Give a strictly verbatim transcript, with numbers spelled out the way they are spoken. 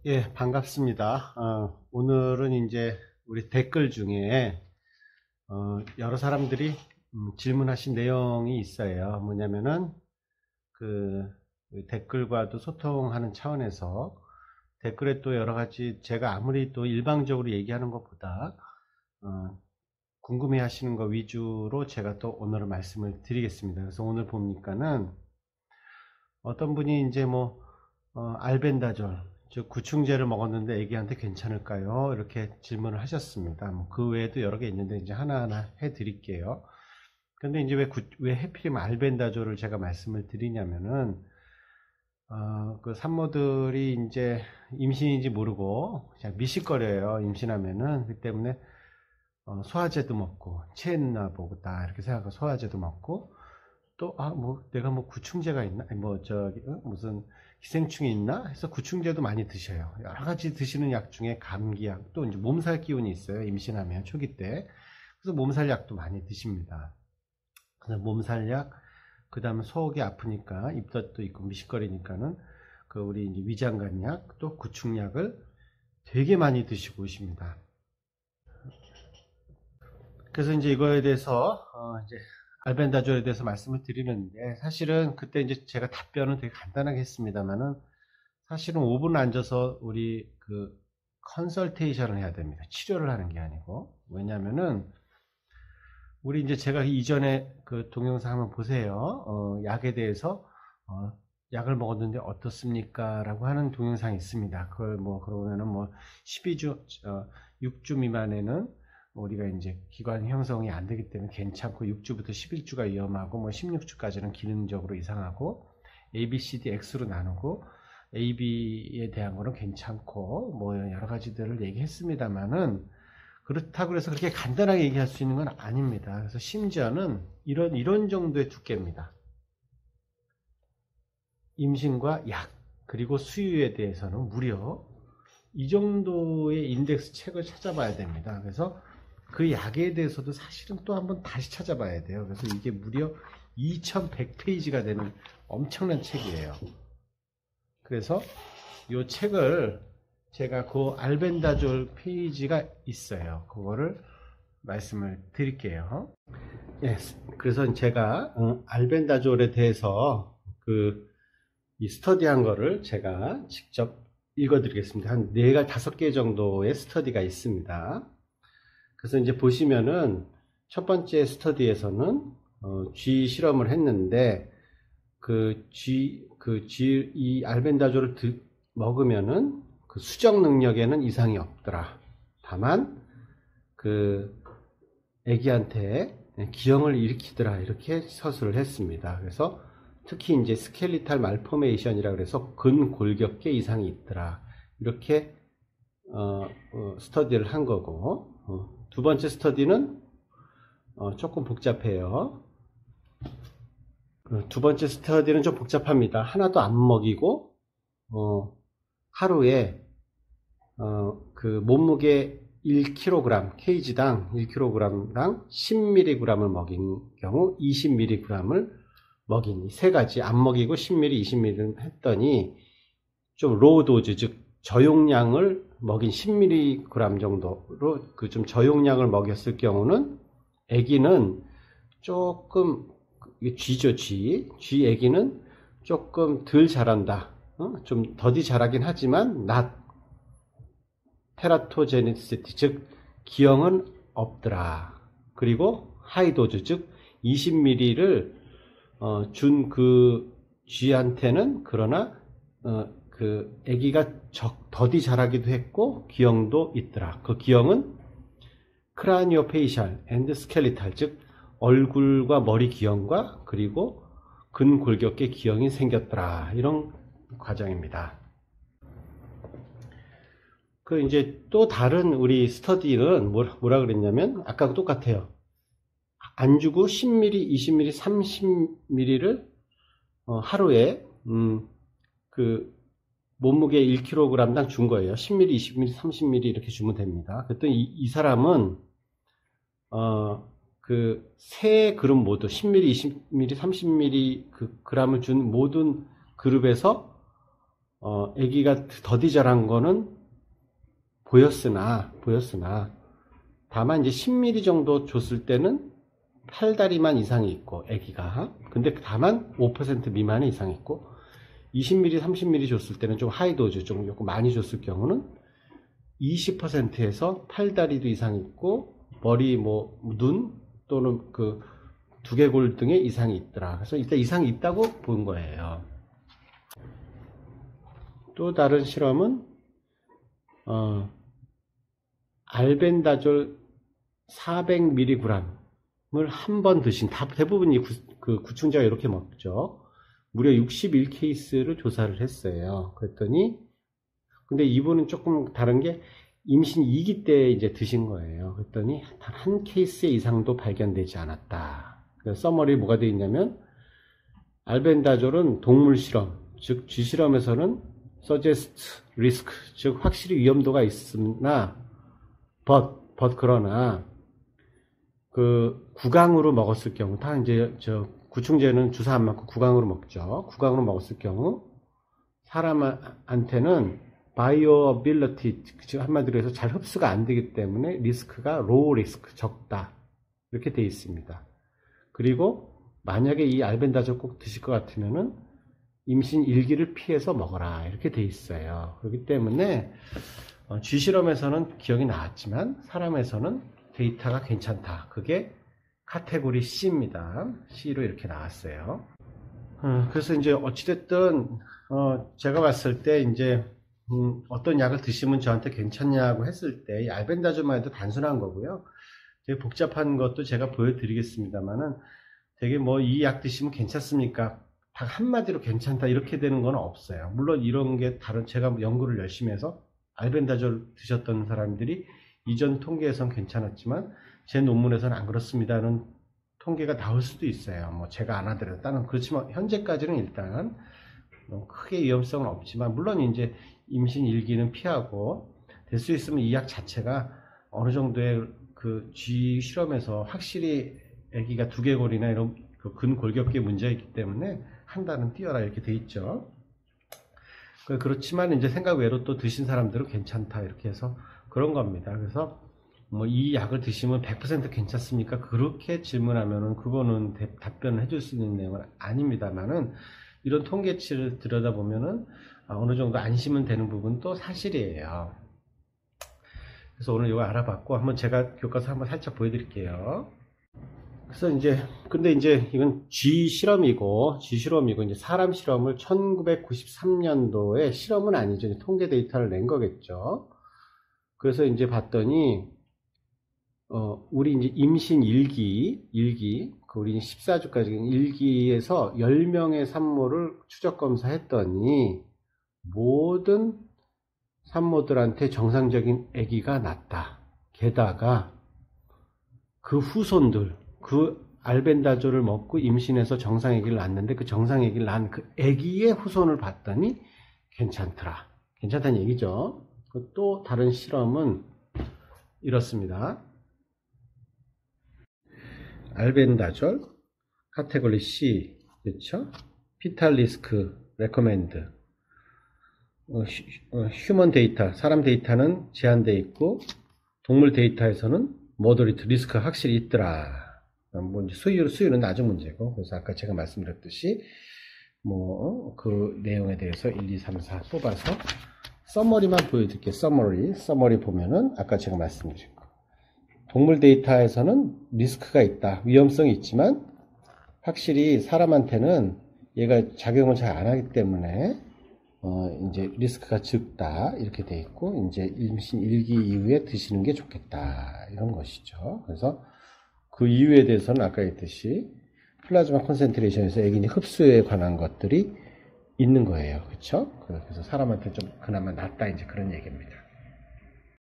예, 반갑습니다. 어, 오늘은 이제 우리 댓글 중에 어, 여러 사람들이 음, 질문하신 내용이 있어요. 뭐냐면은 그 댓글과도 소통하는 차원에서 댓글에 또 여러 가지 제가 아무리 또 일방적으로 얘기하는 것보다 어, 궁금해 하시는 거 위주로 제가 또 오늘은 말씀을 드리겠습니다. 그래서 오늘 보니까는 어떤 분이 이제 뭐 어, 알벤다졸, 즉 구충제를 먹었는데 애기한테 괜찮을까요? 이렇게 질문을 하셨습니다. 뭐 그 외에도 여러 개 있는데 이제 하나하나 해드릴게요. 근데 이제 왜, 구, 왜 해필이면 알벤다졸을 제가 말씀을 드리냐면은 어, 그 산모들이 이제 임신인지 모르고 그냥 미식거려요. 임신하면은. 그 때문에 어, 소화제도 먹고 체했나 보다 이렇게 생각하고 소화제도 먹고 또, 아, 뭐, 내가 뭐 구충제가 있나? 아니, 뭐, 저기, 어? 무슨 기생충이 있나? 해서 구충제도 많이 드셔요. 여러 가지 드시는 약 중에 감기약, 또 이제 몸살 기운이 있어요. 임신하면, 초기 때. 그래서 몸살약도 많이 드십니다. 그래서 몸살약, 그 다음에 속이 아프니까, 입덧도 있고 미식거리니까는, 그, 우리 이제 위장관약, 또 구충약을 되게 많이 드시고 오십니다. 그래서 이제 이거에 대해서, 어, 이제, 알벤다졸에 대해서 말씀을 드리는데 사실은 그때 이제 제가 답변은 되게 간단하게 했습니다만은 사실은 오 분 앉아서 우리 그 컨설테이션을 해야 됩니다. 치료를 하는 게 아니고. 왜냐면은 우리 이제 제가 이전에 그 동영상 한번 보세요. 어, 약에 대해서 어, 약을 먹었는데 어떻습니까? 라고 하는 동영상이 있습니다. 그걸 뭐 그러면은 뭐 십이 주, 어, 육 주 미만에는 우리가 이제 기관 형성이 안 되기 때문에 괜찮고 육 주부터 십일 주가 위험하고 뭐 십육 주까지는 기능적으로 이상하고 A, B, C, D, X로 나누고 A, B에 대한 거는 괜찮고 뭐 여러 가지들을 얘기했습니다만은 그렇다고 해서 그렇게 간단하게 얘기할 수 있는 건 아닙니다. 그래서 심지어는 이런 이런 정도의 두께입니다. 임신과 약 그리고 수유에 대해서는 무려 이 정도의 인덱스 책을 찾아봐야 됩니다. 그래서 그 약에 대해서도 사실은 또 한번 다시 찾아봐야 돼요. 그래서 이게 무려 이천백 페이지가 되는 엄청난 책이에요. 그래서 이 책을 제가 그 알벤다졸 페이지가 있어요. 그거를 말씀을 드릴게요. 예, 그래서 제가 알벤다졸에 대해서 그 이 스터디한 거를 제가 직접 읽어드리겠습니다. 한 네 가 다섯 개 정도의 스터디가 있습니다. 그래서 이제 보시면은 첫 번째 스터디에서는 어, 쥐 실험을 했는데 그 쥐, 그 쥐, 이 알벤다졸을 드, 먹으면은 그 수정 능력에는 이상이 없더라. 다만 그 애기한테 기형을 일으키더라. 이렇게 서술을 했습니다. 그래서 특히 이제 스켈리탈 말포메이션이라 그래서 근골격계 이상이 있더라. 이렇게 어, 어, 스터디를 한 거고 어, 두 번째 스터디는 어, 조금 복잡해요. 어, 두 번째 스터디는 좀 복잡합니다. 하나도 안 먹이고 어, 하루에 어, 그 몸무게 일 킬로그램, 케이지당 일 킬로그램당 십 밀리그램을 먹인 경우 이십 밀리그램을 먹인 세 가지 안 먹이고 십 밀리그램, 이십 밀리그램 했더니 좀 로우 도즈 즉 저용량을 먹인 십 밀리그램 정도로 그 좀 저용량을 먹였을 경우는 아기는 조금 쥐죠 쥐. 쥐 아기는 조금 덜 자란다. 어? 좀 더디 자라긴 하지만 낮 테라토제니시티 즉 기형은 없더라. 그리고 하이도즈 즉 이십 밀리그램을 어, 준 그 쥐한테는 그러나 어, 그 아기가 적, 더디 자라기도 했고 기형도 있더라. 그 기형은 크라니오페이셜 앤드 스켈리탈 즉 얼굴과 머리 기형과 그리고 근골격계 기형이 생겼더라. 이런 과정입니다. 그 이제 또 다른 우리 스터디는 뭐라 그랬냐면 아까 똑같아요. 안 주고 십 밀리그램, 이십 밀리그램, 삼십 밀리그램를 어, 하루에 음, 그 몸무게 일 킬로그램당 준 거예요. 십 밀리그램, 이십 밀리그램, 삼십 밀리그램 이렇게 주면 됩니다. 그랬더니 이, 이 사람은 어, 그 세 그룹 모두 십 밀리그램, 이십 밀리그램, 삼십 밀리그램 그 그램을 준 모든 그룹에서 어, 아기가 더디 자란 거는 보였으나, 보였으나, 다만 이제 십 밀리리터 정도 줬을 때는 팔다리만 이상이 있고, 아기가. 근데 다만 오 퍼센트 미만의 이상이 있고, 이십 밀리리터, 삼십 밀리리터 줬을 때는 좀 하이도즈, 좀 조금 많이 줬을 경우는 이십 퍼센트에서 팔다리도 이상 있고, 머리, 뭐, 눈, 또는 그 두개골 등에 이상이 있더라. 그래서 일단 이상이 있다고 본 거예요. 또 다른 실험은, 어, 알벤다졸 사백 밀리그램을 한 번 드신, 다, 대부분 이 구, 그 구충제가 이렇게 먹죠. 무려 육십일 케이스를 조사를 했어요. 그랬더니, 근데 이분은 조금 다른 게 임신 이 기 때 이제 드신 거예요. 그랬더니 단 한 케이스 이상도 발견되지 않았다. 그래서 서머리 뭐가 되어 있냐면, 알벤다졸은 동물 실험, 즉 쥐실험에서는 suggest risk, 즉 확실히 위험도가 있으나 but, but 그러나 그 구강으로 먹었을 경우, 다 이제 저 구충제는 주사 안 맞고 구강으로 먹죠. 구강으로 먹었을 경우 사람한테는 바이오빌리티, 즉 한마디로 해서 잘 흡수가 안 되기 때문에 리스크가 로우 리스크, 적다, 이렇게 되어 있습니다. 그리고 만약에 이 알벤다졸 꼭 드실 것 같으면은 임신 일 기를 피해서 먹어라, 이렇게 돼 있어요. 그렇기 때문에 어, 쥐실험에서는 기억이 나왔지만 사람에서는 데이터가 괜찮다. 그게 카테고리 C입니다. C로 이렇게 나왔어요. 어, 그래서 이제 어찌됐든 어, 제가 봤을 때 이제 음, 어떤 약을 드시면 저한테 괜찮냐고 했을 때 이 알벤다졸만 해도 단순한 거고요. 되게 복잡한 것도 제가 보여드리겠습니다만은 되게 뭐 이 약 드시면 괜찮습니까? 딱 한마디로 괜찮다 이렇게 되는 건 없어요. 물론 이런 게 다른, 제가 연구를 열심히 해서 알벤다졸 드셨던 사람들이 이전 통계에선 괜찮았지만 제 논문에서는 안 그렇습니다는 통계가 나올 수도 있어요. 뭐 제가 안 하더라도. 다른 그렇지만 현재까지는 일단 크게 위험성은 없지만, 물론 이제 임신 일 기는 피하고 될 수 있으면 이 약 자체가 어느 정도의 그 쥐 실험에서 확실히 아기가 두개골이나 이런 그 근골격계 문제가 있기 때문에 한 달은 뛰어라 이렇게 돼 있죠. 그렇지만 이제 생각 외로 또 드신 사람들은 괜찮다 이렇게 해서 그런 겁니다. 그래서 뭐 이 약을 드시면 백 퍼센트 괜찮습니까? 그렇게 질문하면은 그거는 대, 답변을 해줄 수 있는 내용은 아닙니다만은, 이런 통계치를 들여다보면은 어느 정도 안심은 되는 부분도 사실이에요. 그래서 오늘 이거 알아봤고, 한번 제가 교과서 한번 살짝 보여드릴게요. 그래서 이제, 근데 이제 이건 쥐 실험이고, 쥐 실험이고, 이제 사람 실험을 천구백구십삼 년도에 실험은 아니죠. 통계 데이터를 낸 거겠죠. 그래서 이제 봤더니, 어, 우리 이제 임신 일 기, 일 기, 그 우리 십사 주까지 일 기에서 열 명의 산모를 추적 검사했더니, 모든 산모들한테 정상적인 아기가 났다. 게다가, 그 후손들, 그 알벤다졸을 먹고 임신해서 정상 아기를 낳았는데 그 정상 아기를 낳은 그 아기의 후손을 봤더니 괜찮더라. 괜찮다는 얘기죠. 또 다른 실험은 이렇습니다. 알벤다졸 카테고리 C, 그렇죠? 피탈 리스크 레코멘드. 어, 휴, 어, 휴먼 데이터, 사람 데이터는 제한되어 있고 동물 데이터에서는 모더리트 리스크가 확실히 있더라. 뭐 이제 수율, 수율은 낮은 문제고, 그래서 아까 제가 말씀드렸듯이 뭐 그 내용에 대해서 일, 이, 삼, 사 뽑아서 서머리만 보여드릴게요. 서머리, 서머리 보면은 아까 제가 말씀드린 거, 동물 데이터에서는 리스크가 있다, 위험성이 있지만 확실히 사람한테는 얘가 작용을 잘 안 하기 때문에 어 이제 리스크가 적다 이렇게 돼 있고, 이제 임신 일 기 이후에 드시는 게 좋겠다 이런 것이죠. 그래서 그 이유에 대해서는 아까 했듯이 플라즈마 콘센트레이션에서 아기 흡수에 관한 것들이 있는 거예요. 그렇죠? 그래서 사람한테 좀 그나마 낫다 이제 그런 얘기입니다.